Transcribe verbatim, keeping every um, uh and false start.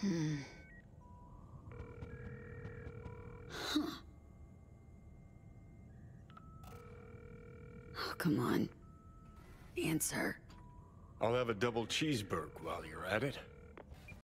Hmm. Huh. Oh, come on. Answer. I'll have a double cheeseburg while you're at it.